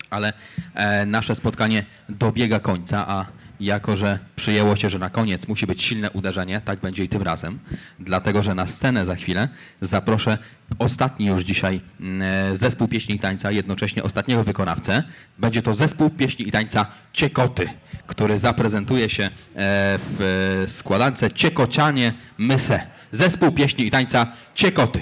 Ale nasze spotkanie dobiega końca, a jako że przyjęło się, że na koniec musi być silne uderzenie, tak będzie i tym razem. Dlatego, że na scenę za chwilę zaproszę ostatni już dzisiaj zespół pieśni i tańca, jednocześnie ostatniego wykonawcę. Będzie to zespół pieśni i tańca Ciekoty, który zaprezentuje się w składance Ciekocianie Myse. Zespół pieśni i tańca Ciekoty.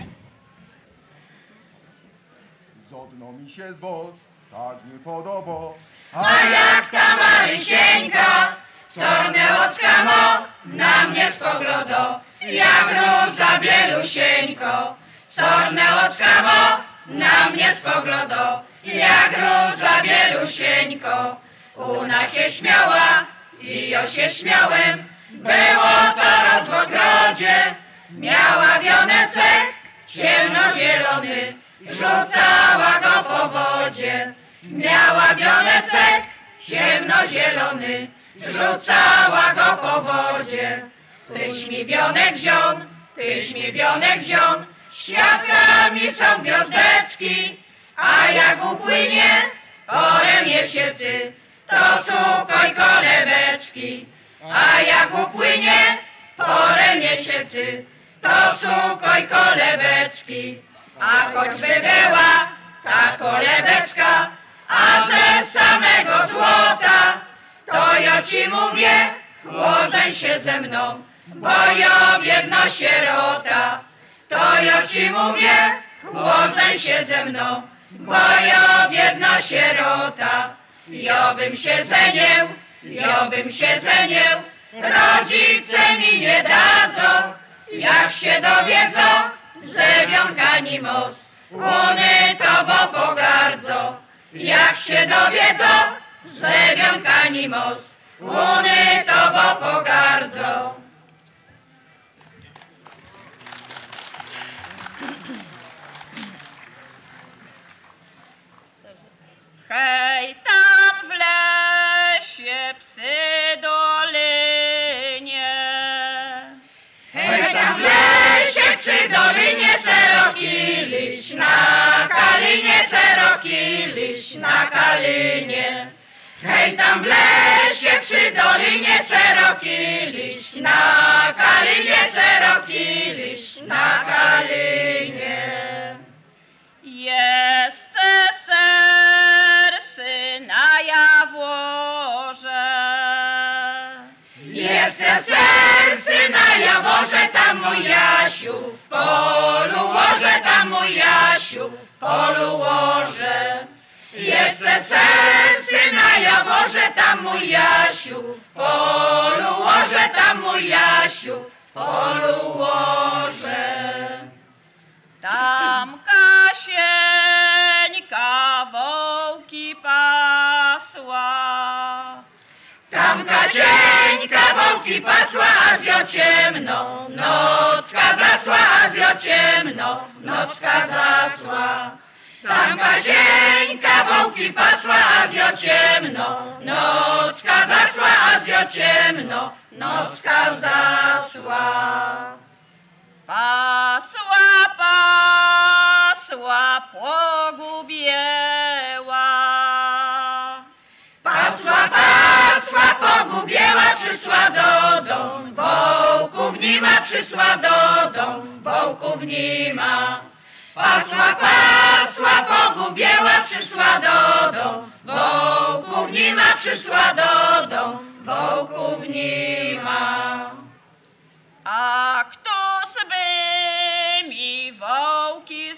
Zodno mi się z woz, tak nie podoba. A jak ta Marysieńka, cornęłocka mo, na mnie spogląda, jak róża bielusieńko. Cornęłocka mo, na mnie spogląda, jak róża bielusieńko. Ona się śmiała i ja się śmiałem, było to raz w ogrodzie. Miała wionecek ciemnozielony, rzucała go po wodzie. Miała wionecek ciemnozielony, rzucała go po wodzie. Tyś mi wionek wziął, tyś mi wionek wziął, świadkami są gwiazdeczki, a jak upłynie porę miesięcy, to sukoj kolebecki. A jak upłynie porę miesięcy, to sukoj kolebecki. A choćby była ta kolebecka, a ze samego złota, to ja ci mówię, łozeń się ze mną, bo ja biedna sierota. To ja ci mówię, łozeń się ze mną, bo ja biedna sierota. Ja bym się zenił, ja bym się zenił, rodzice mi nie dadzą, jak się dowiedzą, ze wionkani most, one tobą pogardzą. Jak się dowiedzą, ze wionkani most, one tobą pogardzą. Hej, tam w lesie psy dolinie. Hej, tam w lesie przy dolinie seroki liść, na kalinie seroki liść, na kalinie. Hej, tam w lesie przy dolinie seroki liść, na kalinie seroki liść, na kalinie. Jest ceser syna Jaworze. Jest ser syna Jaworze, tam mój Jasiu w polu łoże, tam mój Jasiu w polu łoże. Jest ser syna Jaworze, tam mój Jasiu w polu łoże, tam mój Jasiu w polu łoże. Tam Kasieńka wołki pasła. Tam Kasieńka wołki pasła, a zjo ciemno, nocka zasła, a zjo ciemno, nocka zasła. Tam Kasieńka wołki pasła, a zjo ciemno, nocka zasła, a zjo ciemno, nocka zasła. Pasła, pasła, pogubiła. Pasła, pasła, pogubiła, przyszła do domu, wołków nie ma, przyszła do domu, wołków nie ma. Pasła, pasła, pogubiła, przyszła do domu, wołków nie ma, przyszła do domu, wołków nie ma. A któż by mi wołki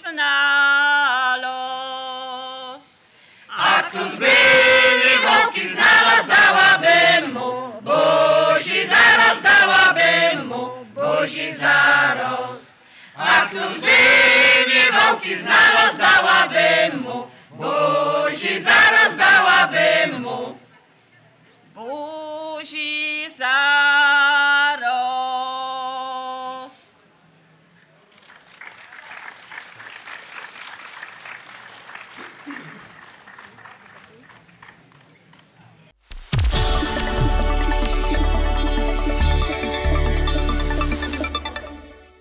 znalazł? A któż by mi wołki znalazł, dałabym mu buzi zaraz, dałabym mu buzi zaraz. A któż by mi wołki znalazł, dałabym mu buzi zaraz, dałabym mu